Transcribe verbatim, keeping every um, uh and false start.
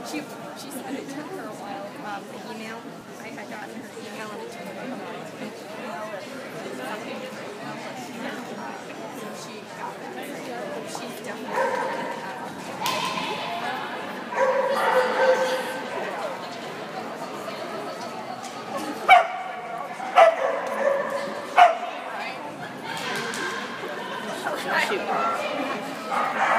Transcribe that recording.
She, she said it took her a while, um, the email. I had gotten her email and it took her a while to get the email and something different email, but so she got it. She's definitely Shoot.